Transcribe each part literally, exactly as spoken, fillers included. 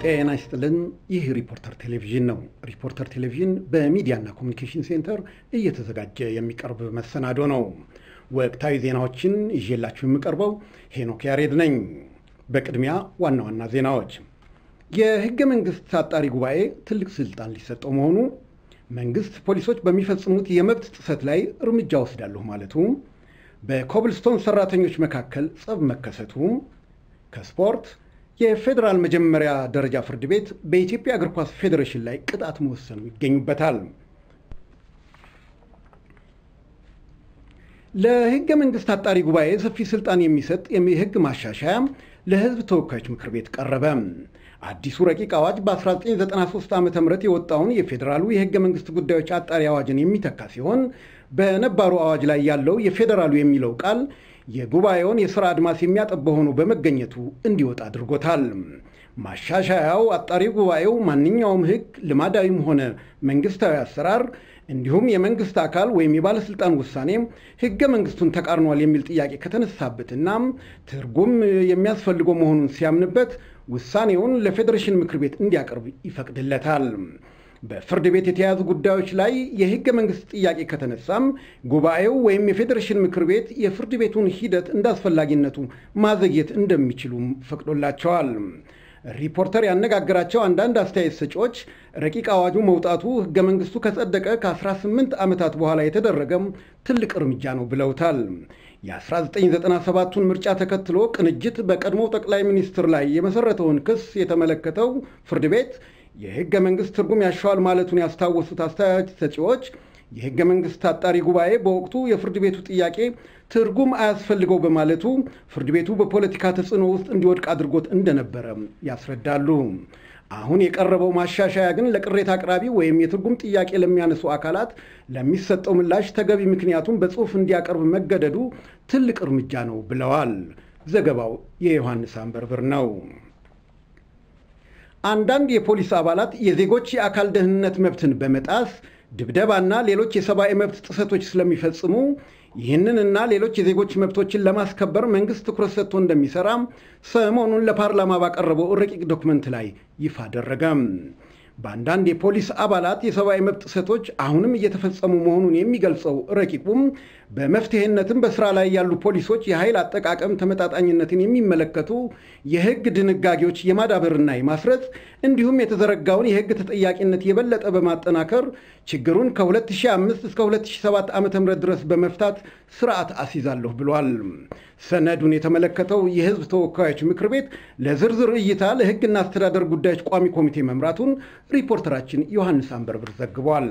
ጤና ይስጥልን። ይህ ሪፖርተር ቴሌቪዥን ነው። ሪፖርተር ቴሌቪዥን በሚዲያና ኮሙኒኬሽን ሴንተር እየተዘጋጀ የሚቀርብ መሰናዶ ነው። ወቅታዊ ዜናዎችን ይዤላችሁ የምቀርበው ሄኖክ ያሬድ ነኝ። በቅድሚያ ዋና ዋና ዜናዎች። የህገ መንግስት አጣሪ ጉባኤ ትልቅ ስልጣን ሊሰጠው መሆኑ፣ መንግስት ፖሊሶች በሚፈጽሙት የመብት ጥሰት ላይ እርምጃ ወስዳለሁ ማለቱ፣ በኮብልስቶን ሰራተኞች መካከል ጸብ መከሰቱ፣ ከስፖርት የፌዴራል መጀመሪያ ደረጃ ፍርድ ቤት በኢትዮጵያ እግር ኳስ ፌዴሬሽን ላይ ቅጣት መወሰኑ ይገኙበታል። ለህገ መንግስት አጣሪ ጉባኤ ሰፊ ስልጣን የሚሰጥ የህግ ማሻሻያ ለህዝብ ተወካዮች ምክር ቤት ቀረበ። አዲሱ ረቂቅ አዋጅ በ1993 ዓ.ም የወጣውን የፌዴራሉ የህገ መንግስት ጉዳዮች አጣሪ አዋጅን የሚተካ ሲሆን በነባሩ አዋጅ ላይ ያለው የፌዴራሉ የሚለው ቃል የጉባኤውን የሥራ አድማስ የሚያጠብ ሆኖ በመገኘቱ እንዲወጣ አድርጎታል። ማሻሻያው አጣሪ ጉባኤው ማንኛውም ህግ፣ ልማዳዊም ሆነ መንግስታዊ አሰራር እንዲሁም የመንግስት አካል ወይም የባለስልጣን ውሳኔ ህገ መንግስቱን ተቃርኗል የሚል ጥያቄ ከተነሳበትና ትርጉም የሚያስፈልገው መሆኑን ሲያምንበት ውሳኔውን ለፌዴሬሽን ምክር ቤት እንዲያቀርብ ይፈቅድለታል። በፍርድ ቤት የተያዙ ጉዳዮች ላይ የህገ መንግስት ጥያቄ ከተነሳም ጉባኤው ወይም የፌዴሬሽን ምክር ቤት የፍርድ ቤቱን ሂደት እንዳስፈላጊነቱ ማዘግየት እንደሚችሉም ፈቅዶላቸዋል። ሪፖርተር ያነጋገራቸው አንዳንድ አስተያየት ሰጪዎች ረቂቅ አዋጁ መውጣቱ ህገ መንግስቱ ከጸደቀ ከ18 ዓመታት በኋላ የተደረገም ትልቅ እርምጃ ነው ብለውታል። የ1997ቱን ምርጫ ተከትሎ ቅንጅት በቀድሞው ጠቅላይ ሚኒስትር ላይ የመሰረተውን ክስ የተመለከተው ፍርድ ቤት የህገ መንግስት ትርጉም ያሻዋል ማለቱን ያስታወሱት አስተያየት ሰጪዎች የህገ መንግስት አጣሪ ጉባኤ በወቅቱ የፍርድ ቤቱ ጥያቄ ትርጉም አያስፈልገው በማለቱ ፍርድ ቤቱ በፖለቲካ ተጽዕኖ ውስጥ እንዲወድቅ አድርጎት እንደነበረ ያስረዳሉ። አሁን የቀረበው ማሻሻያ ግን ለቅሬታ አቅራቢ ወይም የትርጉም ጥያቄ ለሚያነሱ አካላት ለሚሰጠው ምላሽ ተገቢ ምክንያቱም በጽሑፍ እንዲያቀርብ መገደዱ ትልቅ እርምጃ ነው ብለዋል። ዘገባው የዮሐንስ አንበርብር ነው። አንዳንድ የፖሊስ አባላት የዜጎች የአካል ደህንነት መብትን በመጣስ ድብደባና ሌሎች የሰብአዊ መብት ጥሰቶች ስለሚፈጽሙ ይህንንና ሌሎች የዜጎች መብቶችን ለማስከበር መንግስት ትኩረት ሰጥቶ እንደሚሰራ ሰሞኑን ለፓርላማ ባቀረበው ረቂቅ ዶክመንት ላይ ይፋ አደረገ። በአንዳንድ የፖሊስ አባላት የሰብአዊ መብት ጥሰቶች አሁንም እየተፈጸሙ መሆኑን የሚገልጸው ረቂቁም በመፍትሄነትም በስራ ላይ ያሉ ፖሊሶች የኃይል አጠቃቀም ተመጣጣኝነትን የሚመለከቱ የህግ ድንጋጌዎች የማዳበርና የማስረጽ እንዲሁም የተዘረጋውን የህግ ተጠያቂነት የበለጠ በማጠናከር ችግሩን ከሁለት ሺህ አምስት እስከ ሁለት ሺህ ሰባት ዓ.ም ድረስ በመፍታት ስርዓት አስይዛለሁ ብሏል። ሰነዱን የተመለከተው የህዝብ ተወካዮች ምክር ቤት ለዝርዝር እይታ ለህግና አስተዳደር ጉዳዮች ቋሚ ኮሚቴ መምራቱን ሪፖርተራችን ዮሐንስ አንበርብር ዘግቧል።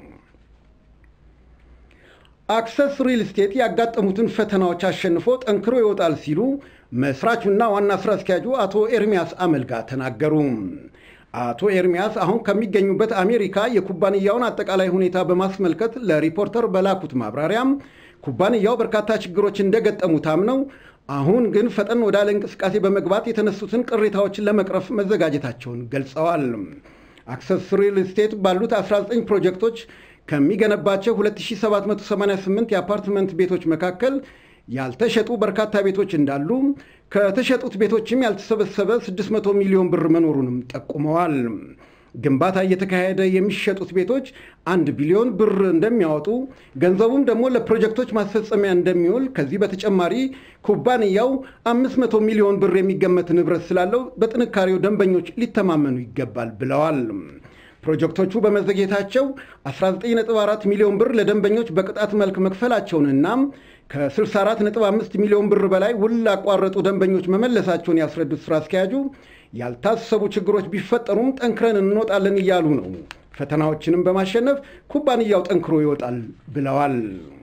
አክሰስ ሪል ስቴት ያጋጠሙትን ፈተናዎች አሸንፎ ጠንክሮ ይወጣል ሲሉ መስራቹና ዋና ስራ አስኪያጁ አቶ ኤርሚያስ አመልጋ ተናገሩ። አቶ ኤርሚያስ አሁን ከሚገኙበት አሜሪካ የኩባንያውን አጠቃላይ ሁኔታ በማስመልከት ለሪፖርተር በላኩት ማብራሪያም ኩባንያው በርካታ ችግሮች እንደገጠሙት አምነው አሁን ግን ፈጠን ወዳለ እንቅስቃሴ በመግባት የተነሱትን ቅሬታዎችን ለመቅረፍ መዘጋጀታቸውን ገልጸዋል። አክሰስ ሪል ስቴት ባሉት አስራ ዘጠኝ ፕሮጀክቶች ከሚገነባቸው ሁለት ሺህ ሰባት መቶ ሰማንያ ስምንት የአፓርትመንት ቤቶች መካከል ያልተሸጡ በርካታ ቤቶች እንዳሉ፣ ከተሸጡት ቤቶችም ያልተሰበሰበ ስድስት መቶ ሚሊዮን ብር መኖሩንም ጠቁመዋል። ግንባታ እየተካሄደ የሚሸጡት ቤቶች አንድ ቢሊዮን ብር እንደሚያወጡ፣ ገንዘቡም ደግሞ ለፕሮጀክቶች ማስፈጸሚያ እንደሚውል፣ ከዚህ በተጨማሪ ኩባንያው አምስት መቶ ሚሊዮን ብር የሚገመት ንብረት ስላለው በጥንካሬው ደንበኞች ሊተማመኑ ይገባል ብለዋል። ፕሮጀክቶቹ በመዘግየታቸው አስራ ዘጠኝ ነጥብ አራት ሚሊዮን ብር ለደንበኞች በቅጣት መልክ መክፈላቸውንና ከስልሳ አራት ነጥብ አምስት ሚሊዮን ብር በላይ ውል ላቋረጡ ደንበኞች መመለሳቸውን ያስረዱት ስራ አስኪያጁ ያልታሰቡ ችግሮች ቢፈጠሩም ጠንክረን እንወጣለን እያሉ ነው። ፈተናዎችንም በማሸነፍ ኩባንያው ጠንክሮ ይወጣል ብለዋል።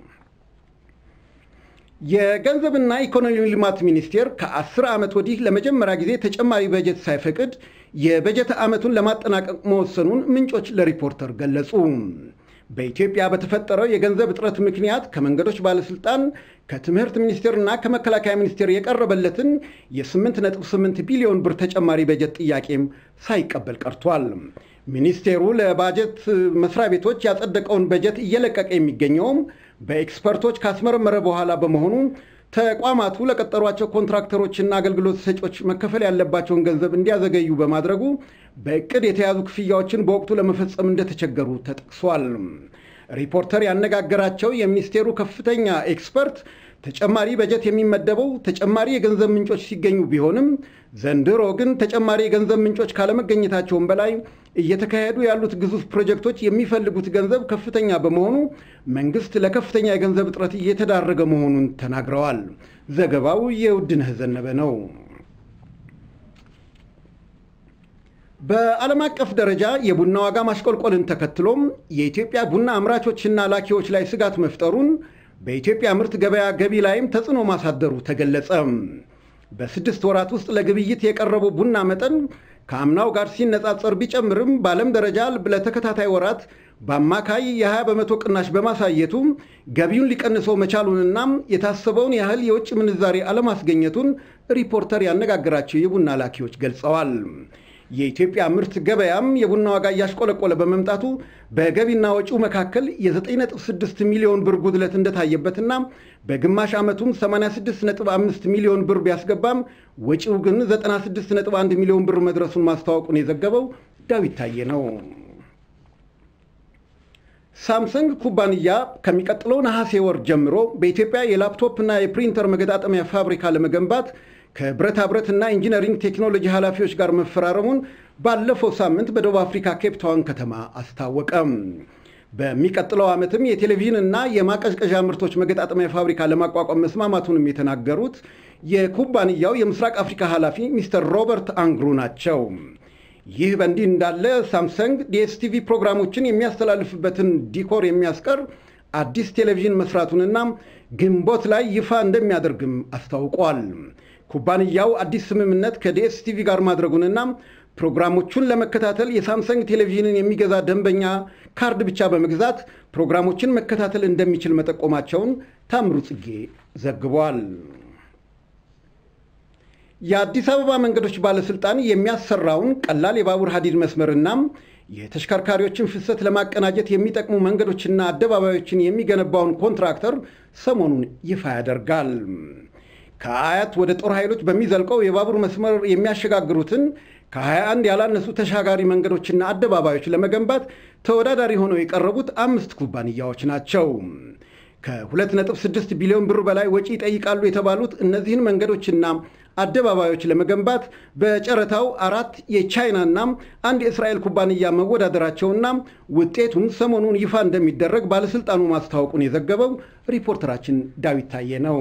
የገንዘብና ኢኮኖሚ ልማት ሚኒስቴር ከአስር ዓመት ወዲህ ለመጀመሪያ ጊዜ ተጨማሪ በጀት ሳይፈቅድ የበጀት ዓመቱን ለማጠናቀቅ መወሰኑን ምንጮች ለሪፖርተር ገለጹ። በኢትዮጵያ በተፈጠረው የገንዘብ እጥረት ምክንያት ከመንገዶች ባለስልጣን፣ ከትምህርት ሚኒስቴርና ከመከላከያ ሚኒስቴር የቀረበለትን የ8 ነጥብ ስምንት ቢሊዮን ብር ተጨማሪ በጀት ጥያቄም ሳይቀበል ቀርቷል። ሚኒስቴሩ ለባጀት መስሪያ ቤቶች ያጸደቀውን በጀት እየለቀቀ የሚገኘውም በኤክስፐርቶች ካስመረመረ በኋላ በመሆኑ ተቋማቱ ለቀጠሯቸው ኮንትራክተሮችና አገልግሎት ሰጪዎች መከፈል ያለባቸውን ገንዘብ እንዲያዘገዩ በማድረጉ በእቅድ የተያዙ ክፍያዎችን በወቅቱ ለመፈጸም እንደተቸገሩ ተጠቅሷል። ሪፖርተር ያነጋገራቸው የሚኒስቴሩ ከፍተኛ ኤክስፐርት ተጨማሪ በጀት የሚመደበው ተጨማሪ የገንዘብ ምንጮች ሲገኙ ቢሆንም ዘንድሮ ግን ተጨማሪ የገንዘብ ምንጮች ካለመገኘታቸውም በላይ እየተካሄዱ ያሉት ግዙፍ ፕሮጀክቶች የሚፈልጉት ገንዘብ ከፍተኛ በመሆኑ መንግስት ለከፍተኛ የገንዘብ እጥረት እየተዳረገ መሆኑን ተናግረዋል። ዘገባው የውድነህ ዘነበ ነው። በዓለም አቀፍ ደረጃ የቡና ዋጋ ማሽቆልቆልን ተከትሎም የኢትዮጵያ ቡና አምራቾችና ላኪዎች ላይ ስጋት መፍጠሩን በኢትዮጵያ ምርት ገበያ ገቢ ላይም ተጽዕኖ ማሳደሩ ተገለጸ። በስድስት ወራት ውስጥ ለግብይት የቀረበው ቡና መጠን ከአምናው ጋር ሲነጻጸር ቢጨምርም በዓለም ደረጃ ለተከታታይ ወራት በአማካይ የ20 በመቶ ቅናሽ በማሳየቱ ገቢውን ሊቀንሰው መቻሉንና የታሰበውን ያህል የውጭ ምንዛሬ አለማስገኘቱን ሪፖርተር ያነጋገራቸው የቡና ላኪዎች ገልጸዋል። የኢትዮጵያ ምርት ገበያም የቡና ዋጋ እያሽቆለቆለ በመምጣቱ በገቢና ወጪው መካከል የ9 ነጥብ ስድስት ሚሊዮን ብር ጉድለት እንደታየበትና በግማሽ ዓመቱም ሰማንያ ስድስት ነጥብ አምስት ሚሊዮን ብር ቢያስገባም ወጪው ግን ዘጠና ስድስት ነጥብ አንድ ሚሊዮን ብር መድረሱን ማስታወቁን የዘገበው ዳዊት ታዬ ነው። ሳምሰንግ ኩባንያ ከሚቀጥለው ነሐሴ ወር ጀምሮ በኢትዮጵያ የላፕቶፕና የፕሪንተር መገጣጠሚያ ፋብሪካ ለመገንባት ከብረታ ብረትና ኢንጂነሪንግ ቴክኖሎጂ ኃላፊዎች ጋር መፈራረሙን ባለፈው ሳምንት በደቡብ አፍሪካ ኬፕ ታውን ከተማ አስታወቀ። በሚቀጥለው ዓመትም የቴሌቪዥን እና የማቀዝቀዣ ምርቶች መገጣጠሚያ ፋብሪካ ለማቋቋም መስማማቱንም የተናገሩት የኩባንያው የምስራቅ አፍሪካ ኃላፊ ሚስተር ሮበርት አንግሩ ናቸው። ይህ በእንዲህ እንዳለ ሳምሰንግ ዲኤስቲቪ ፕሮግራሞችን የሚያስተላልፍበትን ዲኮር የሚያስቀር አዲስ ቴሌቪዥን መስራቱንና ግንቦት ላይ ይፋ እንደሚያደርግም አስታውቋል። ኩባንያው አዲስ ስምምነት ከዲኤስቲቪ ጋር ማድረጉንና ፕሮግራሞቹን ለመከታተል የሳምሰንግ ቴሌቪዥንን የሚገዛ ደንበኛ ካርድ ብቻ በመግዛት ፕሮግራሞችን መከታተል እንደሚችል መጠቆማቸውን ታምሩ ጽጌ ዘግቧል። የአዲስ አበባ መንገዶች ባለስልጣን የሚያሰራውን ቀላል የባቡር ሀዲድ መስመርና የተሽከርካሪዎችን ፍሰት ለማቀናጀት የሚጠቅሙ መንገዶችና አደባባዮችን የሚገነባውን ኮንትራክተር ሰሞኑን ይፋ ያደርጋል። ከአያት ወደ ጦር ኃይሎች በሚዘልቀው የባቡር መስመር የሚያሸጋግሩትን ከሀያ አንድ ያላነሱ ተሻጋሪ መንገዶችና አደባባዮች ለመገንባት ተወዳዳሪ ሆነው የቀረቡት አምስት ኩባንያዎች ናቸው። ከሁለት ነጥብ ስድስት ቢሊዮን ብር በላይ ወጪ ይጠይቃሉ የተባሉት እነዚህን መንገዶችና አደባባዮች ለመገንባት በጨረታው አራት የቻይናና አንድ የእስራኤል ኩባንያ መወዳደራቸውና ውጤቱን ሰሞኑን ይፋ እንደሚደረግ ባለስልጣኑ ማስታወቁን የዘገበው ሪፖርተራችን ዳዊት ታዬ ነው።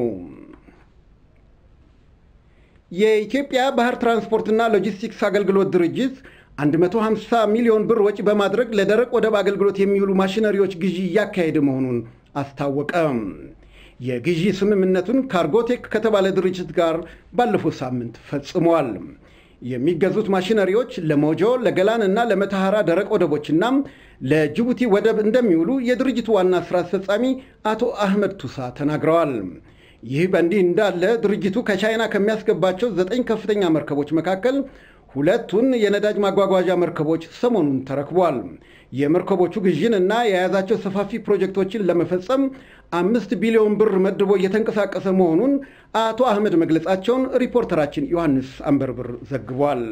የኢትዮጵያ ባህር ትራንስፖርትና ሎጂስቲክስ አገልግሎት ድርጅት አንድ መቶ ሃምሳ ሚሊዮን ብር ወጪ በማድረግ ለደረቅ ወደብ አገልግሎት የሚውሉ ማሽነሪዎች ግዢ እያካሄደ መሆኑን አስታወቀ። የግዢ ስምምነቱን ካርጎቴክ ከተባለ ድርጅት ጋር ባለፈው ሳምንት ፈጽሟል። የሚገዙት ማሽነሪዎች ለሞጆ፣ ለገላን እና ለመተሐራ ደረቅ ወደቦችና ለጅቡቲ ወደብ እንደሚውሉ የድርጅቱ ዋና ስራ አስፈጻሚ አቶ አህመድ ቱሳ ተናግረዋል። ይህ በእንዲህ እንዳለ ድርጅቱ ከቻይና ከሚያስገባቸው ዘጠኝ ከፍተኛ መርከቦች መካከል ሁለቱን የነዳጅ ማጓጓዣ መርከቦች ሰሞኑን ተረክቧል። የመርከቦቹ ግዥን እና የያዛቸው ሰፋፊ ፕሮጀክቶችን ለመፈጸም አምስት ቢሊዮን ብር መድቦ እየተንቀሳቀሰ መሆኑን አቶ አህመድ መግለጻቸውን ሪፖርተራችን ዮሐንስ አንበርብር ዘግቧል።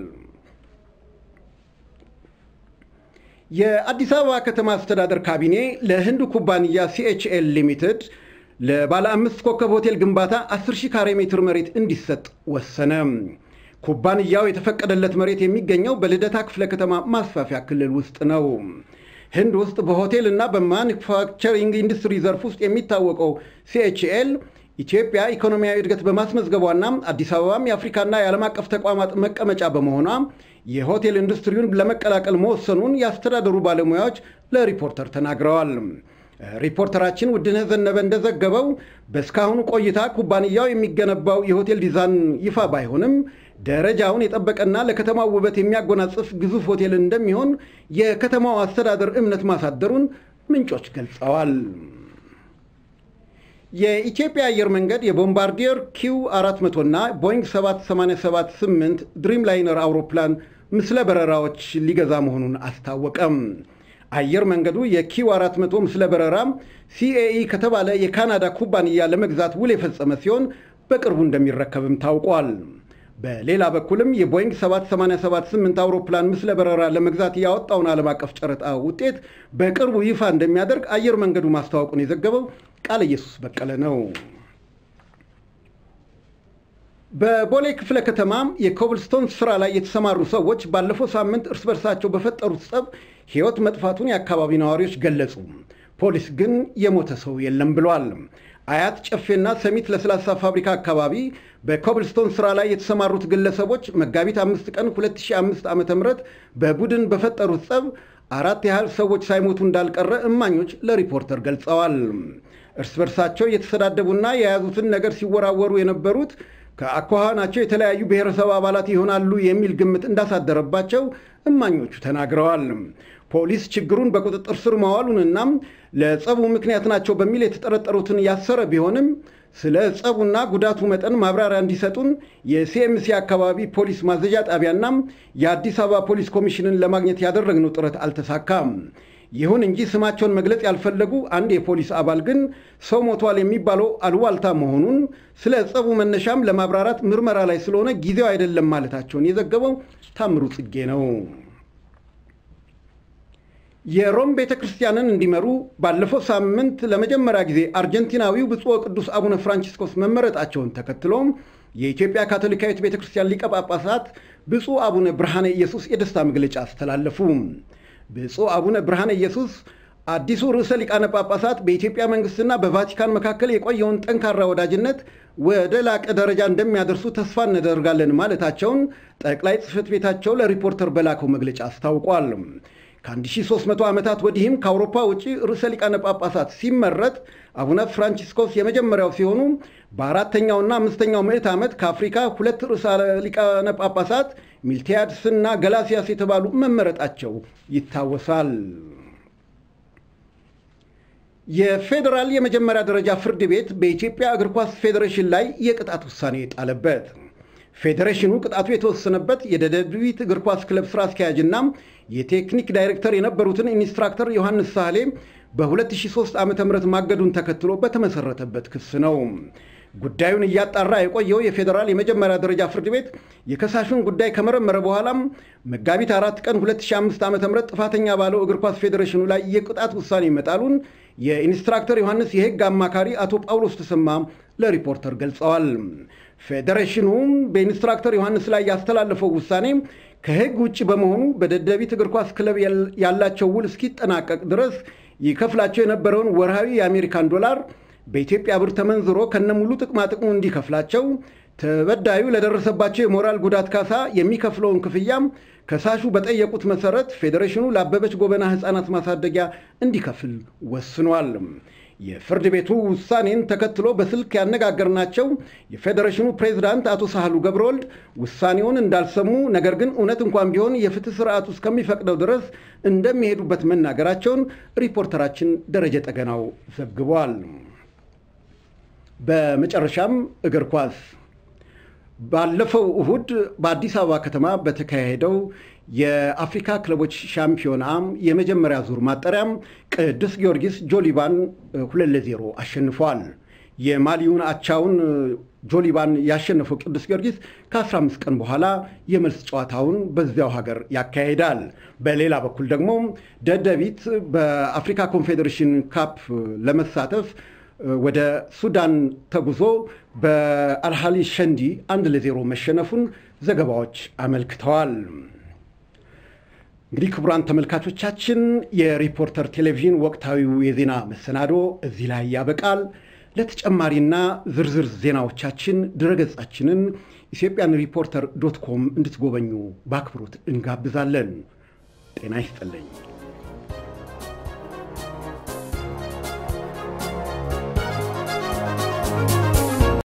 የአዲስ አበባ ከተማ አስተዳደር ካቢኔ ለህንድ ኩባንያ ሲኤችኤል ሊሚትድ ለባለ አምስት ኮከብ ሆቴል ግንባታ አስር ሺህ ካሬ ሜትር መሬት እንዲሰጥ ወሰነ። ኩባንያው የተፈቀደለት መሬት የሚገኘው በልደታ ክፍለ ከተማ ማስፋፊያ ክልል ውስጥ ነው። ህንድ ውስጥ በሆቴል እና በማኑፋክቸሪንግ ኢንዱስትሪ ዘርፍ ውስጥ የሚታወቀው ሲኤችኤል ኢትዮጵያ ኢኮኖሚያዊ እድገት በማስመዝገቧና አዲስ አበባም የአፍሪካና የዓለም አቀፍ ተቋማት መቀመጫ በመሆኗ የሆቴል ኢንዱስትሪውን ለመቀላቀል መወሰኑን ያስተዳደሩ ባለሙያዎች ለሪፖርተር ተናግረዋል። ሪፖርተራችን ውድነህ ዘነበ እንደዘገበው በስካሁኑ ቆይታ ኩባንያው የሚገነባው የሆቴል ዲዛይን ይፋ ባይሆንም ደረጃውን የጠበቀና ለከተማው ውበት የሚያጎናጽፍ ግዙፍ ሆቴል እንደሚሆን የከተማው አስተዳደር እምነት ማሳደሩን ምንጮች ገልጸዋል። የኢትዮጵያ አየር መንገድ የቦምባርዲየር ኪው አራት መቶ እና ቦይንግ ሰባት ሰማንያ ሰባት ስምንት ድሪም ላይነር አውሮፕላን ምስለ በረራዎች ሊገዛ መሆኑን አስታወቀም። አየር መንገዱ የኪው አራት መቶ ምስለ በረራ ሲኤኢ ከተባለ የካናዳ ኩባንያ ለመግዛት ውል የፈጸመ ሲሆን በቅርቡ እንደሚረከብም ታውቋል። በሌላ በኩልም የቦይንግ ሰባት ሰማንያ ሰባት ስምንት አውሮፕላን ምስለ በረራ ለመግዛት ያወጣውን ዓለም አቀፍ ጨረታ ውጤት በቅርቡ ይፋ እንደሚያደርግ አየር መንገዱ ማስታወቁን የዘገበው ቃለ ኢየሱስ በቀለ ነው። በቦሌ ክፍለ ከተማ የኮብልስቶን ስራ ላይ የተሰማሩ ሰዎች ባለፈው ሳምንት እርስ በርሳቸው በፈጠሩት ጸብ ሕይወት መጥፋቱን የአካባቢ ነዋሪዎች ገለጹ። ፖሊስ ግን የሞተ ሰው የለም ብሏል። አያት ጨፌና ሰሚት ለስላሳ ፋብሪካ አካባቢ በኮብልስቶን ስራ ላይ የተሰማሩት ግለሰቦች መጋቢት አምስት ቀን ሁለት ሺህ አምስት ዓመተ ምህረት በቡድን በፈጠሩት ጸብ አራት ያህል ሰዎች ሳይሞቱ እንዳልቀረ እማኞች ለሪፖርተር ገልጸዋል። እርስ በርሳቸው የተሰዳደቡና የያዙትን ነገር ሲወራወሩ የነበሩት ከአኳኋናቸው የተለያዩ ብሔረሰብ አባላት ይሆናሉ የሚል ግምት እንዳሳደረባቸው እማኞቹ ተናግረዋል። ፖሊስ ችግሩን በቁጥጥር ስር ማዋሉንና ለጸቡ ምክንያት ናቸው በሚል የተጠረጠሩትን ያሰረ ቢሆንም ስለ ጸቡና ጉዳቱ መጠን ማብራሪያ እንዲሰጡን የሲኤምሲ አካባቢ ፖሊስ ማዘዣ ጣቢያና የአዲስ አበባ ፖሊስ ኮሚሽንን ለማግኘት ያደረግነው ጥረት አልተሳካም። ይሁን እንጂ ስማቸውን መግለጽ ያልፈለጉ አንድ የፖሊስ አባል ግን ሰው ሞቷል የሚባለው አሉባልታ መሆኑን ስለ ጸቡ መነሻም ለማብራራት ምርመራ ላይ ስለሆነ ጊዜው አይደለም ማለታቸውን የዘገበው ታምሩ ጽጌ ነው። የሮም ቤተክርስቲያንን እንዲመሩ ባለፈው ሳምንት ለመጀመሪያ ጊዜ አርጀንቲናዊው ብፁዕ ቅዱስ አቡነ ፍራንቺስኮስ መመረጣቸውን ተከትሎ የኢትዮጵያ ካቶሊካዊት ቤተክርስቲያን ሊቀ ጳጳሳት ብፁዕ አቡነ ብርሃነ ኢየሱስ የደስታ መግለጫ አስተላለፉ። ብፁዕ አቡነ ብርሃነ ኢየሱስ አዲሱ ርዕሰ ሊቃነ ጳጳሳት በኢትዮጵያ መንግስትና በቫቲካን መካከል የቆየውን ጠንካራ ወዳጅነት ወደ ላቀ ደረጃ እንደሚያደርሱ ተስፋ እናደርጋለን ማለታቸውን ጠቅላይ ጽሕፈት ቤታቸው ለሪፖርተር በላከው መግለጫ አስታውቋል። ከአንድ ሺህ ሦስት መቶ ዓመታት ወዲህም ከአውሮፓ ውጪ ርዕሰ ሊቃነ ጳጳሳት ሲመረጥ አቡነ ፍራንቺስኮስ የመጀመሪያው ሲሆኑ በአራተኛውና አምስተኛው ምዕት ዓመት ከአፍሪካ ሁለት ርዕሰ ሊቃነ ጳጳሳት ሚልቲያድስና ገላሲያስ የተባሉ መመረጣቸው ይታወሳል። የፌዴራል የመጀመሪያ ደረጃ ፍርድ ቤት በኢትዮጵያ እግር ኳስ ፌዴሬሽን ላይ የቅጣት ውሳኔ ጣለበት። ፌዴሬሽኑ ቅጣቱ የተወሰነበት የደደቢት እግር ኳስ ክለብ ስራ አስኪያጅና የቴክኒክ ዳይሬክተር የነበሩትን ኢንስትራክተር ዮሐንስ ሳህሌ በሁለት ሺህ ሦስት ዓመተ ምህረት ማገዱን ተከትሎ በተመሰረተበት ክስ ነው። ጉዳዩን እያጣራ የቆየው የፌዴራል የመጀመሪያ ደረጃ ፍርድ ቤት የከሳሹን ጉዳይ ከመረመረ በኋላም መጋቢት አራት ቀን ሁለት ሺህ አምስት ዓመተ ምህረት ጥፋተኛ ባለው እግር ኳስ ፌዴሬሽኑ ላይ የቅጣት ውሳኔ መጣሉን የኢንስትራክተር ዮሐንስ የሕግ አማካሪ አቶ ጳውሎስ ተሰማ ለሪፖርተር ገልጸዋል። ፌዴሬሽኑ በኢንስትራክተር ዮሐንስ ላይ ያስተላለፈው ውሳኔ ከሕግ ውጭ በመሆኑ በደደቢት እግር ኳስ ክለብ ያላቸው ውል እስኪጠናቀቅ ድረስ ይከፍላቸው የነበረውን ወርሃዊ የአሜሪካን ዶላር በኢትዮጵያ ብር ተመንዝሮ ከነሙሉ ጥቅማ ጥቅሙ እንዲከፍላቸው፣ ተበዳዩ ለደረሰባቸው የሞራል ጉዳት ካሳ የሚከፍለውን ክፍያም ከሳሹ በጠየቁት መሰረት ፌዴሬሽኑ ለአበበች ጎበና ሕፃናት ማሳደጊያ እንዲከፍል ወስኗል። የፍርድ ቤቱ ውሳኔን ተከትሎ በስልክ ያነጋገርናቸው የፌዴሬሽኑ ፕሬዝዳንት አቶ ሳህሉ ገብረወልድ ውሳኔውን እንዳልሰሙ፣ ነገር ግን እውነት እንኳን ቢሆን የፍትህ ስርዓቱ እስከሚፈቅደው ድረስ እንደሚሄዱበት መናገራቸውን ሪፖርተራችን ደረጀ ጠገናው ዘግቧል። በመጨረሻም እግር ኳስ ባለፈው እሁድ በአዲስ አበባ ከተማ በተካሄደው የአፍሪካ ክለቦች ሻምፒዮና የመጀመሪያ ዙር ማጣሪያም ቅዱስ ጊዮርጊስ ጆሊባን ሁለት ለዜሮ አሸንፏል። የማሊውን አቻውን ጆሊባን ያሸነፈው ቅዱስ ጊዮርጊስ ከአስራ አምስት ቀን በኋላ የመልስ ጨዋታውን በዚያው ሀገር ያካሂዳል። በሌላ በኩል ደግሞ ደደቢት በአፍሪካ ኮንፌዴሬሽን ካፕ ለመሳተፍ ወደ ሱዳን ተጉዞ በአልሃሊ ሸንዲ አንድ ለዜሮ መሸነፉን ዘገባዎች አመልክተዋል። እንግዲህ ክቡራን ተመልካቾቻችን የሪፖርተር ቴሌቪዥን ወቅታዊው የዜና መሰናዶ እዚህ ላይ ያበቃል። ለተጨማሪና ዝርዝር ዜናዎቻችን ድረገጻችንን ኢትዮጵያን ሪፖርተር ዶት ኮም እንድትጎበኙ በአክብሮት እንጋብዛለን። ጤና ይስጥልኝ።